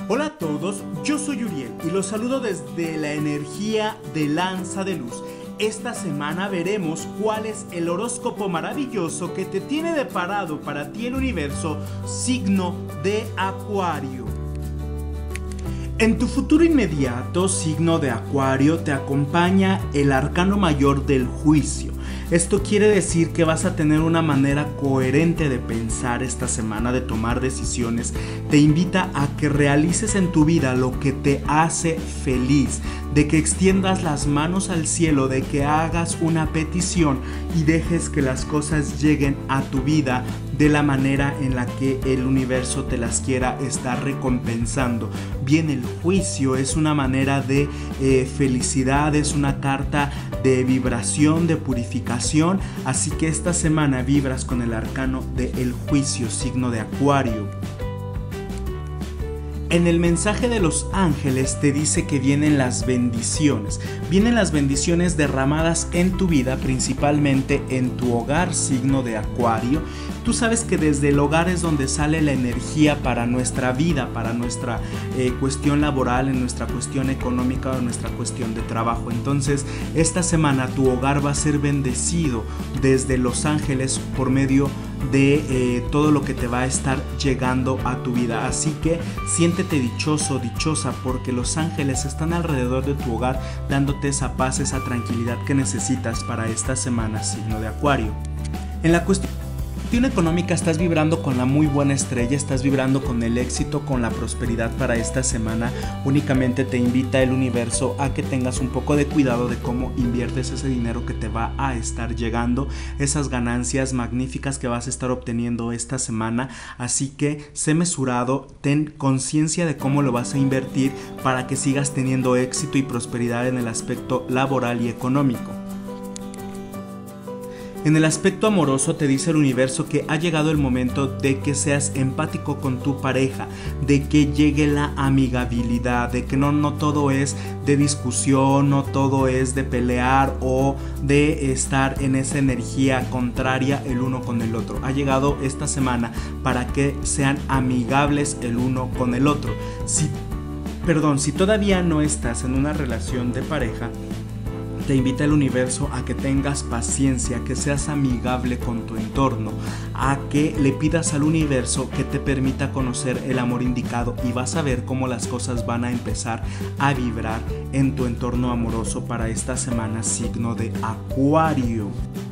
Hola a todos, yo soy Uriel y los saludo desde la energía de Lanza de Luz. Esta semana veremos cuál es el horóscopo maravilloso que te tiene deparado para ti el universo, signo de Acuario. En tu futuro inmediato, signo de Acuario, te acompaña el arcano mayor del juicio. Esto quiere decir que vas a tener una manera coherente de pensar esta semana, de tomar decisiones. Te invita a que realices en tu vida lo que te hace feliz, de que extiendas las manos al cielo, de que hagas una petición y dejes que las cosas lleguen a tu vida de la manera en la que el universo te las quiera estar recompensando. Bien, el juicio es una manera de felicidad, es una carta de vibración, de purificación, así que esta semana vibras con el arcano del juicio, signo de Acuario. En el mensaje de los ángeles te dice que vienen las bendiciones derramadas en tu vida, principalmente en tu hogar, signo de Acuario. Tú sabes que desde el hogar es donde sale la energía para nuestra vida, para nuestra cuestión laboral, en nuestra cuestión económica o nuestra cuestión de trabajo. Entonces, esta semana tu hogar va a ser bendecido desde los ángeles por medio de todo lo que te va a estar llegando a tu vida. Así que siéntete dichoso, dichosa, porque los ángeles están alrededor de tu hogar dándote esa paz, esa tranquilidad que necesitas para esta semana, signo de Acuario. En la cuestión económica estás vibrando con la muy buena estrella, estás vibrando con el éxito, con la prosperidad para esta semana. Únicamente te invita el universo a que tengas un poco de cuidado de cómo inviertes ese dinero que te va a estar llegando, esas ganancias magníficas que vas a estar obteniendo esta semana. Así que sé mesurado, ten conciencia de cómo lo vas a invertir para que sigas teniendo éxito y prosperidad en el aspecto laboral y económico. En el aspecto amoroso te dice el universo que ha llegado el momento de que seas empático con tu pareja, de que llegue la amigabilidad, de que no todo es de discusión, no todo es de pelear o de estar en esa energía contraria el uno con el otro. Ha llegado esta semana para que sean amigables el uno con el otro. Si todavía no estás en una relación de pareja, te invita el universo a que tengas paciencia, que seas amigable con tu entorno, a que le pidas al universo que te permita conocer el amor indicado y vas a ver cómo las cosas van a empezar a vibrar en tu entorno amoroso para esta semana, signo de Acuario.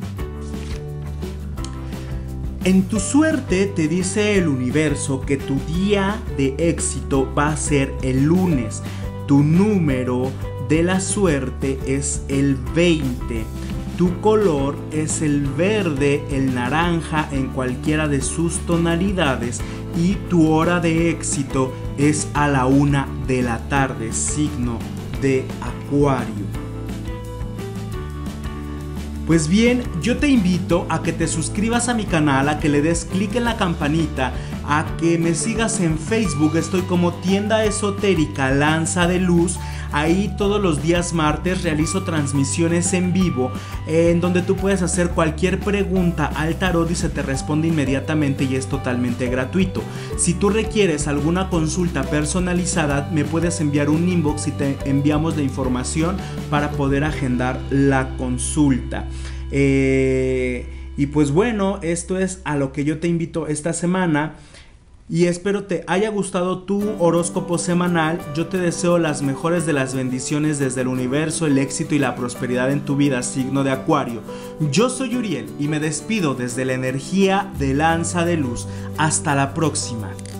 En tu suerte te dice el universo que tu día de éxito va a ser el lunes. Tu número de la suerte es el 20. Tu color es el verde, el naranja en cualquiera de sus tonalidades y tu hora de éxito es a la 1 de la tarde, signo de Acuario. Pues bien, yo te invito a que te suscribas a mi canal, a que le des clic en la campanita, a que me sigas en Facebook. Estoy como Tienda Esotérica Lanza de Luz. Ahí todos los días martes realizo transmisiones en vivo en donde tú puedes hacer cualquier pregunta al tarot y se te responde inmediatamente y es totalmente gratuito. Si tú requieres alguna consulta personalizada, me puedes enviar un inbox y te enviamos la información para poder agendar la consulta. Y pues bueno, esto es a lo que yo te invito esta semana. Y espero te haya gustado tu horóscopo semanal. Yo te deseo las mejores de las bendiciones desde el universo, el éxito y la prosperidad en tu vida, signo de Acuario. Yo soy Uriel y me despido desde la energía de Lanza de Luz. Hasta la próxima.